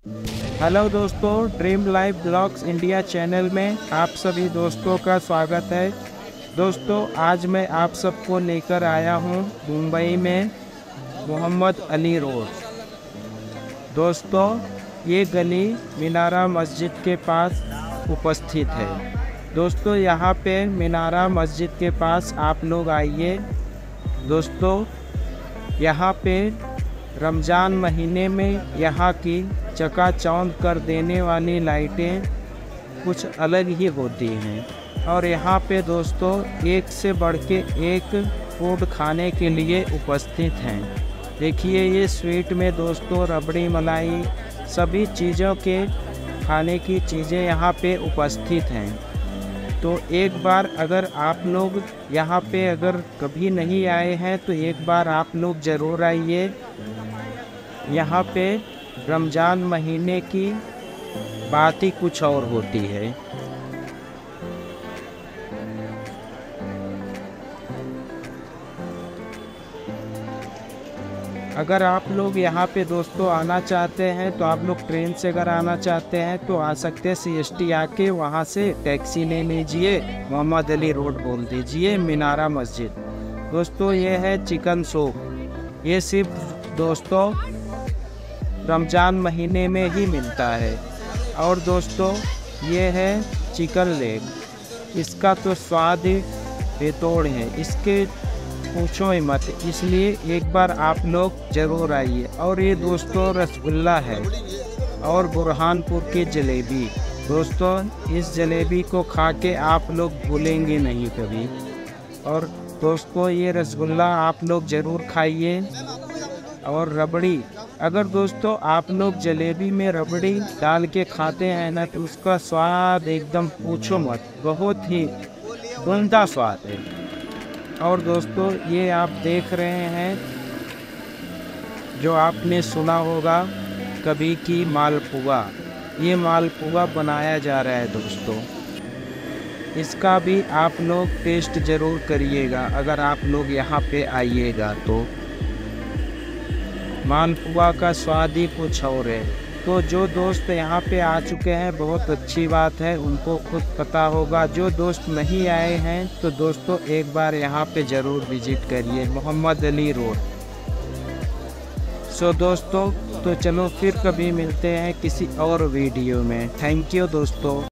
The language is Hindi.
हेलो दोस्तों, dream life blogs India channel में आप सभी दोस्तों का स्वागत है। दोस्तों, आज मैं आप सबको लेकर आया हूं मुंबई में मोहम्मद अली रोड। दोस्तों, ये गली मीनारा मस्जिद के पास उपस्थित है। दोस्तों, यहाँ पे मीनारा मस्जिद के पास आप लोग आइए। दोस्तों, यहाँ पे रमज़ान महीने में यहाँ की चकाचौंध कर देने वाली लाइटें कुछ अलग ही होती हैं। और यहाँ पे दोस्तों एक से बढ़ के एक फूड खाने के लिए उपस्थित हैं। देखिए, ये स्वीट में दोस्तों रबड़ी मलाई सभी चीज़ों के खाने की चीज़ें यहाँ पे उपस्थित हैं। तो एक बार अगर आप लोग यहाँ पे अगर कभी नहीं आए हैं तो एक बार आप लोग ज़रूर आइए। यहाँ पे रमज़ान महीने की बात ही कुछ और होती है। अगर आप लोग यहाँ पे दोस्तों आना चाहते हैं तो आप लोग ट्रेन से अगर आना चाहते हैं तो आ सकते हैं। CST आके वहाँ से टैक्सी ले लीजिए, मोहम्मद अली रोड बोल दीजिए, मीनारा मस्जिद। दोस्तों, ये है चिकन सूप। ये सिर्फ दोस्तों रमज़ान महीने में ही मिलता है। और दोस्तों, ये है चिकन लेग। इसका तो स्वाद ही बेतोड़ है, इसके पूछो ही मत। इसलिए एक बार आप लोग ज़रूर आइए। और ये दोस्तों रसगुल्ला है और बुरहानपुर की जलेबी। दोस्तों, इस जलेबी को खा के आप लोग भूलेंगे नहीं कभी। और दोस्तों, ये रसगुल्ला आप लोग ज़रूर खाइए। और रबड़ी, अगर दोस्तों आप लोग जलेबी में रबड़ी डाल के खाते हैं ना तो उसका स्वाद एकदम पूछो मत, बहुत ही उम्दा स्वाद है। और दोस्तों, ये आप देख रहे हैं जो आपने सुना होगा कभी की मालपुआ। ये मालपुआ बनाया जा रहा है दोस्तों। इसका भी आप लोग टेस्ट ज़रूर करिएगा अगर आप लोग यहाँ पे आइएगा तो। मालपुआ का स्वाद ही कुछ और है। तो जो दोस्त यहाँ पे आ चुके हैं बहुत अच्छी बात है, उनको खुद पता होगा। जो दोस्त नहीं आए हैं तो दोस्तों एक बार यहाँ पे ज़रूर विज़िट करिए, मोहम्मद अली रोड। सो दोस्तों, तो चलो फिर कभी मिलते हैं किसी और वीडियो में। थैंक यू दोस्तों।